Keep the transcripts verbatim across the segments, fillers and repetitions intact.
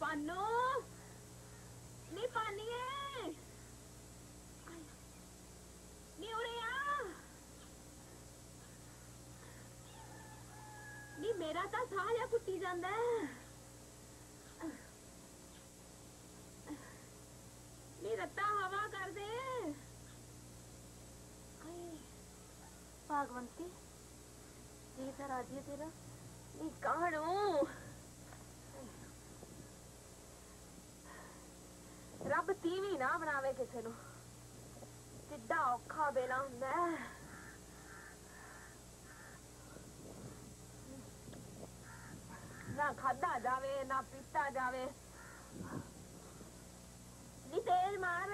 पानो नी पानिए नी उरे आ नी मेरा तो साह या कुट्टी जांदा है नी रत्ता हवा कर दे भागवंती जी सर आज है तेरा नी कानू रब तीवी ना बनावे किसे नू किड्डा औखा वेला हुंदा है ना खादा जावे ना पीता जावे नी तेज मार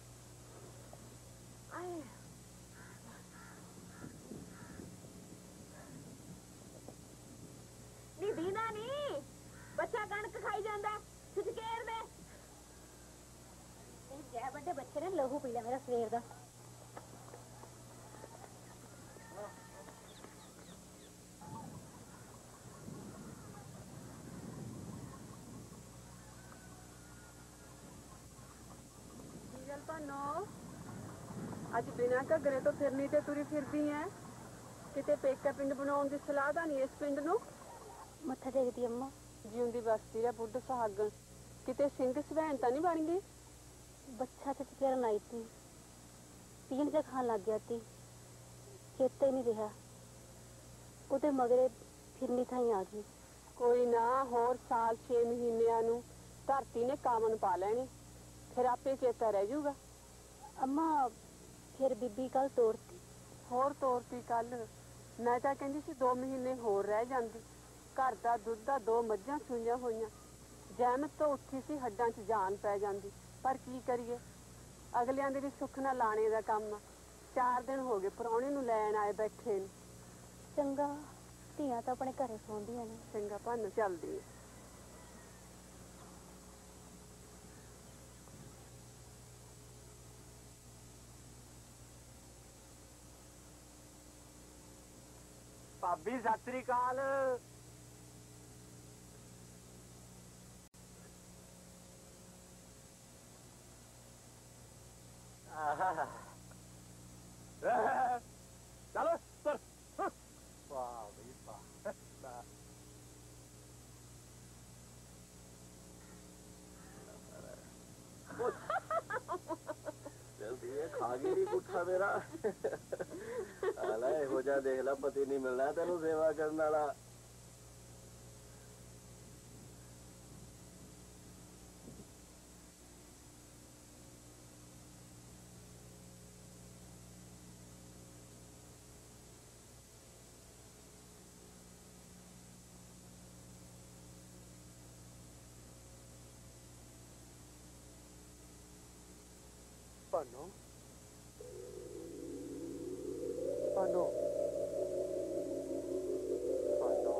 आए नी दीना नी बच्चा कणक खाई जांदा छिचकेर दे जय बड़े बच्चे ने लहू पी लिया मेरा सवेर दा अज बिना घगरे तो फिरनी ते तुरी फिरदी है किते पेका पिंड बनाउण दी सलाह दा नहीं इस पिंड नू मत्था टेकदी अम्मा जिउंदी बसती दा बुढ़ सुहागन किते सिंह सवैन तां नहीं बन गई बच्चा ते चरण आई थी तीन जा खान लग गया थी चेता ही नहीं रहा उते मगरे फिरनी थाई आ गई कोई ना होर साल छे महीनिया नू धरती ने कामन पा लेने फिर आपे चेता रह जूगा अम्मा फिर बीबी कल तोड़ती होर तोड़ती कल मैं तां कहंदी सी दो महीने होर रह जांदी घर दा दुध दा दो मज्जां सूईयां होईयां जैमत तो उठी सी हड्डां च जान पै जांदी पर की करिए अगलियां दे भी सुख ना लाने दा काम चार दिन हो गए परौणे नू लैण आए बैठे ने चंगा धीआं तां अपने घरे सौंदियां ने चंगा भन्न चलदी है भाभी सत श्री अकाल चलो सर वाह भाई वाह जल्दी है खा गई नहीं पुट्ठा मेरा आला हो जा देख ला पति नहीं मिलना तेन सेवा करने वाला पानो पानो पानो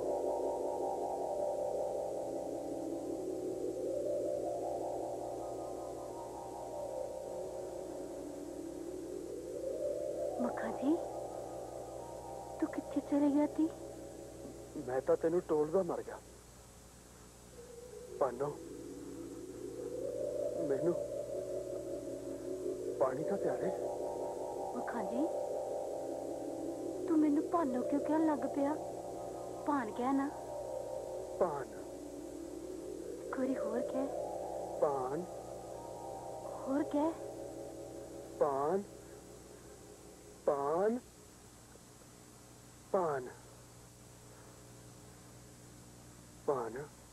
मक्खा जी तू किथे चले गया थी मैं तो तेनू टोलदा मर गया पानो मैनू पानी का प्यारे मक्खा जी तू मैनू भानो क्यों कहन लग पिया भान कह ना पान कोई होर कह पान होर कह पान पान पान पान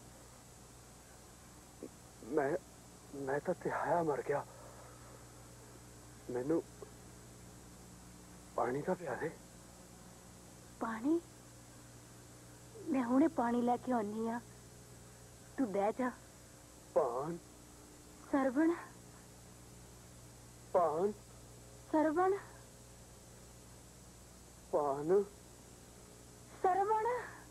मैं मैं तो तिहाया मर गया मैनू पानी का प्यारे पानी मैं हुणे पानी लेके आनी आ तू बह जा पान सरवण पान सरवण पान सरवण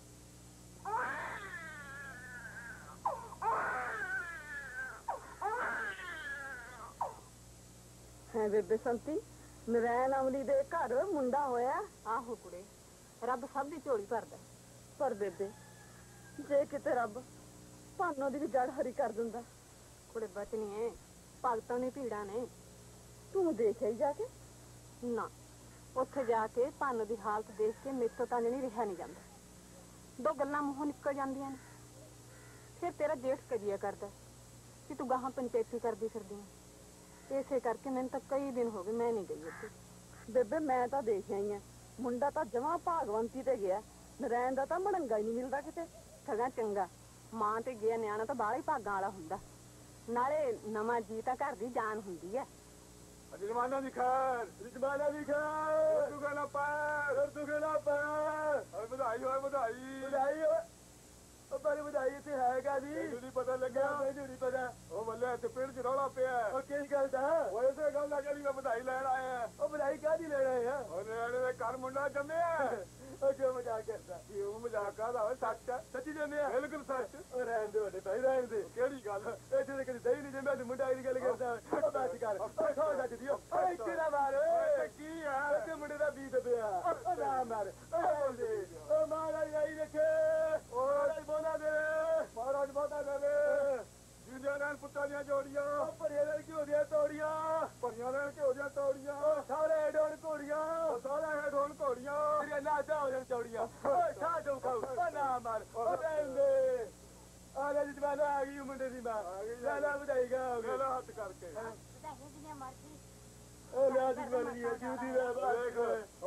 है बेबे संती नरैन अमली दे घर मुंडा होया आहो कुड़े रब सब दी झोली भरदा पर बेबे जे किते रब ਭਾਨੋ ਦੀ ਵੀ ਜੜ ਹਰੀ ਕਰ ਦਿੰਦਾ। ਕੁੜੇ ਬਚਨੀਏ ਭਗਤਾਂ ਨੇ ਭੀੜਾਂ ਨੇ। ਤੂੰ ਦੇਖਿਆ ਹੀ ਜਾ ਕੇ? ਨਾ, ਉੱਥੇ ਜਾ ਕੇ ਭਾਨੋ ਦੀ ਹਾਲਤ ਦੇਖ ਕੇ ਮੇਥੋਂ ਤਾਂ ਨਹੀਂ ਰਿਹਾ ਨਹੀਂ ਜਾਂਦਾ। ਦੋ ਗੱਲਾਂ ਮੂੰਹੋਂ ਨਿਕਲ ਜਾਂਦੀਆਂ ਨੇ। ਫਿਰ ਤੇਰਾ ਜੇਠ ਕਜੀਆ ਕਰਦਾ ਕਿ ਤੂੰ ਗਾਹਾਂ ਪੰਚਾਇਤੀ ਕਰਦੀ ਫਿਰਦੀ ਹੈ। ਇਸੇ ਕਰਕੇ ਮੈਨੂੰ ਤਾਂ ਕਈ ਦਿਨ ਹੋ ਗਏ ਮੈਂ ਨਹੀਂ ਗਈ ਉੱਥੇ। ਬੇਬੇ ਮੈਂ ਤਾਂ ਦੇਖਿਆ ਹੀ ਆ, ਮੁੰਡਾ ਤਾਂ ਜਮਾਂ ਭਾਗਵੰਤੀ ਤੇ ਗਿਆ, ਨਰੈਣ ਦਾ ਤਾਂ ਮੜੰਗਾ ਹੀ ਨਹੀਂ ਮਿਲਦਾ ਕਿਤੇ। ਠਗਾ ਚੰਗਾ, ਮਾਂ ਤੇ ਗਿਆ ਨਿਆਣਾ ਤਾਂ ਬਾਹਲਾ ਹੀ ਭਾਗਾਂ ਵਾਲਾ ਹੁੰਦਾ। ਨਾਲੇ ਨਵਾਂ ਜੀ ਤਾਂ ਘਰ ਦੀ ਜਾਨ ਹੁੰਦੀ ਹੈ। ਜਮਾਨਾ ਦੀ ਖੈਰ, ਜਮਾਨਾ ਦੀ ਖੈਰ, ਤੂੰ ਕਹਿਣਾ ਪੈ, ਤੂੰ ਕਹਿਣਾ ਪੈ, ਓਏ ਵਧਾਈ ਹੋਏ ਵਧਾਈ, ਵਧਾਈ ਹੋਏ। ਉਹ ਪਰ ਵਧਾਈ ਤੇ ਹੈਗਾ ਜੀ, ਮੈਨੂੰ ਨਹੀਂ ਪਤਾ ਲੱਗਿਆ, ਮੈਨੂੰ ਨਹੀਂ ਪਤਾ। ਉਹ ਬੱਲੇ ਇੱਥੇ ਪਿੰਡ 'ਚ ਰੌਲਾ ਪਿਆ। ਉਹ ਕਿਸ ਗੱਲ ਦਾ? ਉਹ ਇਸੇ ਗੱਲ ਦਾ ਜਿਹੜੀ ਮੈਂ ਵਧਾਈ ਲੈਣ ਆਇਆ। ਉਹ ਵਧਾਈ ਕਾਹਦੀ ਲੈਣ ਆਇਆ? ਉਹ ਨਿਆਣੇ ਦੇ ਘਰ ਮੁੰਡਾ ਜੰਮਿਆ। ਉਹ ਕਿਉਂ ਮਜ਼ਾਕ ਕਰਦਾ? ਕਿਉਂ ਮਜ਼ਾਕ ਕਰਦਾ? ਓਏ ਸੱਚ ਆ, ਸੱਚੀ ਜੰਮਿਆ, ਬਿਲਕੁਲ ਸੱਚ। ਉਹ ਰਹਿਣ ਦੇ ਵੱਡੇ ਭਾਈ, ਰਹਿਣ ਦੇ। ਕਿਹੜੀ ਗੱਲ? ਇੱਥੇ ਤੇ ਕਦੀ ਦਹੀਂ ਨਹੀਂ ਜੰਮਿਆ, ਤੂੰ ਮੁੰਡਾ ਦੀ ਗੱਲ ਕਰਦਾ। ਉਹ ਬਸ ਕਰ, ਓਏ ਖੋ ਸੱਚ ਦੀ। ਓਏ ਇੱਥੇ ਨਾ ਮਾਰ, ਓਏ ਕੀ ਆ? ਇੱਥੇ ਮੁੰਡੇ ਦਾ ਬੀਤ ਪਿਆ। ਉਹ ਨਾ ਮਾਰ, ਓਏ ਦੇ। ਉਹ ਮਹਾਰਾਜ ਆਈ ਦੇਖੇ, ਓਏ ਬੋਲਾ ਦੇ, ਮਹਾਰਾਜ ਬੋਲਾ ਦੇਵੇ। ਜਿੰਦਿਆਂ ਨਾਲ ਪੁੱਤਾਂ ਦੀਆਂ ਜੋੜੀਆਂ, ਭਰੀਆਂ ਨਾਲ ਘਿਓ ਦੀਆਂ ਤੋੜੀਆਂ, ਭਰੀਆਂ ਨਾਲ ਘਿਓ ਦੀਆਂ ਤੋੜੀਆਂ, ਸਾਰੇ ਢੋਲ ਘੋੜੀਆਂ, ਸਾਰੇ ਢੋਲ ਘੋੜੀਆਂ, ਤੇਰੀਆਂ ਨਾਚਾਂ ਹੋ ਜਾਣ ਚੌੜੀਆਂ। ਓਏ ਠਾ ਠੂ ਖਾਓ, ਓ ਨਾ ਮਾਰ, ਓ ਰਹਿੰਦੇ। ਆ ਲੈ ਜਵਾਨ ਆ ਗਈ ਮੁੰਡੇ ਦੀ ਮਾਂ, ਲੈ ਲੈ ਵਧਾਈਗਾ, ਲੈ ਲੈ ਹੱਥ ਕਰਕੇ। ਵਧਾਈਆਂ ਜਿੰਨੀਆਂ ਮਰਜ਼ੀ। ਉਹ ਲੈ ਦੀ ਬਣ ਗਈ ਜੂਦੀ ਵੇ ਵੇਖ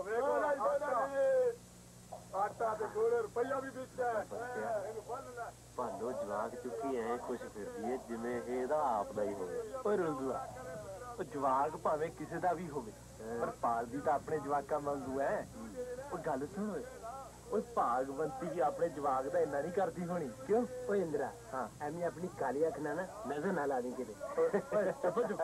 ਵੇਖ ਆਟਾ ਤੇ ਗੋਲੇ ਰੁਪਈਆ ਵੀ ਵੇਚਿਆ। ਇਹਨੂੰ ਬੰਨ ਲੈ। ਭਾਨੋ ਜਵਾਕ ਚੁੱਕੀ ਐ ਕੁਛ ਫਿਰਦੀ ਏ ਜਿਵੇਂ ਇਹ ਇਹਦਾ ਆਪ ਦਾ ਹੀ ਹੋਵੇ। ਓਏ ਰੁੰਦੂਆ, ਉਹ ਜਵਾਕ ਭਾਵੇਂ ਕਿਸੇ ਦਾ ਵੀ ਹੋਵੇ ਪਰ ਪਾਲਦੀ ਤਾਂ ਆਪਣੇ ਜਵਾਕਾਂ ਵਾਂਗੂ ਐ। ਉਹ ਗੱਲ ਸੁਣ ਓਏ, ਓਏ ਭਾਗਵੰਤੀ ਵੀ ਆਪਣੇ ਜਵਾਕ ਦਾ ਇੰਨਾ ਨਹੀਂ ਕਰਦੀ ਹੋਣੀ ਕਿਉਂ? ਓਏ ਇੰਦਰਾ, ਹਾਂ ਐਵੇਂ ਆਪਣੀ ਕਾਲੀ ਅੱਖ ਨਾਲ ਨਾ ਨਜ਼ਰ ਨਾ ਲਾ ਦੀ ਕਿਤੇ। ਚੁੱਪ ਚੁੱਪ।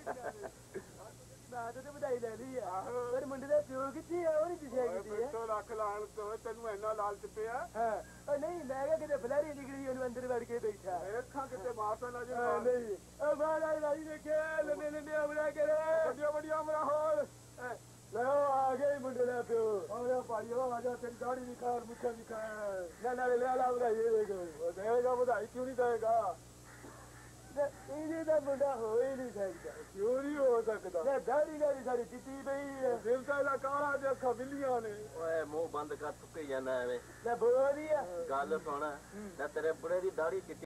ਮੈਂ ਤੇ ਵਧਾਈ ਲੈ ਲਈ ਆ, ਪਰ ਮੁੰਡੇ ਦਾ ਪਿਓ ਕਿੱਥੇ ਆ? ਉਹ ਨਹੀਂ ਦਿਸਿਆ ਕਿਤੇ। ਦੋ ਲੱਖ ਲਾਣ ਤੋਂ ਤੈਨੂੰ ਇੰਨਾ ਲਾਲਚ ਪਿਆ? ਹਾਂ, ਉਹ ਨਹੀਂ ਮੈਂ ਕਿਹਾ ਕਿਤੇ ਫਲੈਰੀ ਨਿਕਲੀ ਉਹਨੂੰ ਅੰਦਰ ਵੜ ਕੇ ਬੈਠਾ। ਅੱਖਾਂ ਕਿਤੇ ਮਾਰਦਾ ਨਾ ਜੇ। ਨਹੀਂ, ਉਹ ਮਹਾਰਾਜ ਰਾਜੀ ਦੇਖੇ ਲੰਮੇ ਲੰਮੇ ਉਮਰਾਂ ਕਰੇ, ਵੱਡੀਆਂ ਵੱਡੀਆਂ ਉਮਰਾਂ ਹੋਣ। ਲੈ ਆ ਗਏ ਮੁੰਡੇ ਦਾ ਪਿਓ। ਆਇਆ ਭਾਈ, ਉਹ ਆ ਜਾ, ਤੇਰੀ ਦਾੜੀ ਦੀ ਖਾਰ, ਮੁੱਛਾਂ ਦੀ ਖਾਰ। ਨਾ ਨਾ ਲੈ ਲਾ ਵਧਾਈ ਦੇਗਾ। ਉਹ ਦੇਗਾ ਵਧਾਈ, ਕਿਉਂ ਨਹੀਂ ਦੇਗਾ? ਇਹਦੇ ਦਾ ਮੁੰਡਾ ਹੋ ਹੀ ਨਹੀਂ ਸਕਦਾ। ਕਿਉਂ ਨਹੀਂ ਹੋ ਸਕਦਾ? ਲੈ ਦਾੜੀ ਗਾੜੀ ਸਾਰੀ ਚਿੱਟੀ ਪਈ ਹੈ, ਦਿਲ ਤਾਂ ਇਹਦਾ ਕਾਲਾ ਤੇ ਅੱਖਾਂ ਬਿੱਲੀਆਂ ਨੇ। ਓਏ ਮੂੰਹ ਬੰਦ ਕਰ, ਥੁੱਕੇ ਜਾਂਦਾ ਐਵੇਂ। ਲੈ ਬੋਲੀ ਆ ਗੱਲ ਸੁਣ, ਨਾ ਤੇਰੇ ਬੁੜੇ ਦੀ ਦਾੜੀ ਚਿੱਟੀ